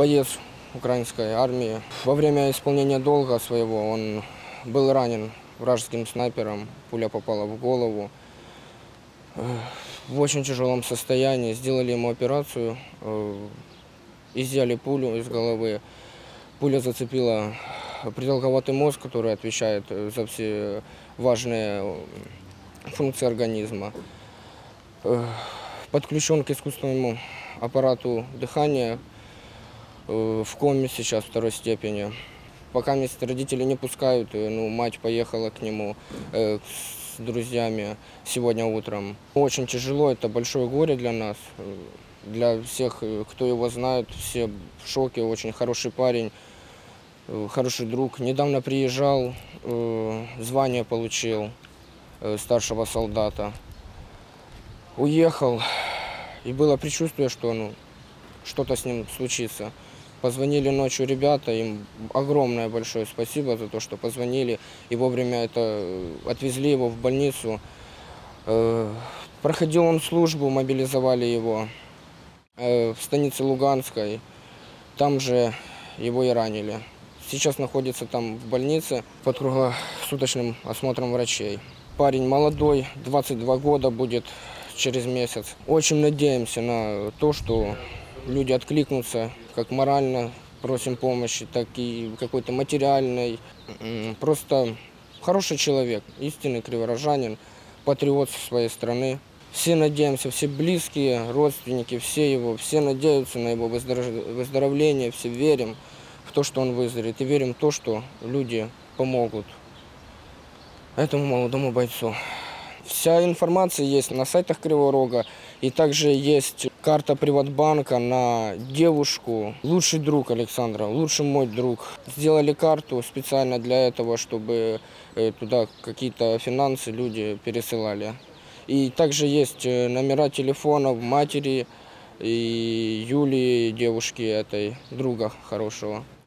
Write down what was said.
боец украинской армии. Во время исполнения долга своего он был ранен вражеским снайпером, пуля попала в голову. В очень тяжелом состоянии. Сделали ему операцию, изъяли пулю из головы. Пуля зацепила придолговатый мозг, который отвечает за все важные функции организма. Подключен к искусственному аппарату дыхания, в коме сейчас второй степени. Пока родители не пускают, мать поехала к нему с друзьями сегодня утром. Очень тяжело, это большое горе для нас, для всех, кто его знает, все в шоке, очень хороший парень, хороший друг. Недавно приезжал, звание получил старшего солдата. Уехал, и было предчувствие, что что-то с ним случится. Позвонили ночью ребята, им огромное большое спасибо за то, что позвонили и вовремя отвезли его в больницу. Проходил он службу, мобилизовали его в станице Луганской, там же его и ранили. Сейчас находится там в больнице под круглосуточным осмотром врачей. Парень молодой, 22 года будет через месяц. Очень надеемся на то, что люди откликнутся, как морально просим помощи, так и какой-то материальной. Просто хороший человек, истинный криворожанин, патриот своей страны. Все надеемся, все близкие, родственники, все надеются на его выздоровление, все верим в то, что он выздоровеет, и верим в то, что люди помогут этому молодому бойцу. Вся информация есть на сайтах Кривого Рога, и также есть карта Приватбанка на девушку. Лучший друг Александра, лучший мой друг. Сделали карту специально для этого, чтобы туда какие-то финансы люди пересылали. И также есть номера телефонов матери и Юлии, девушки этой, друга хорошего.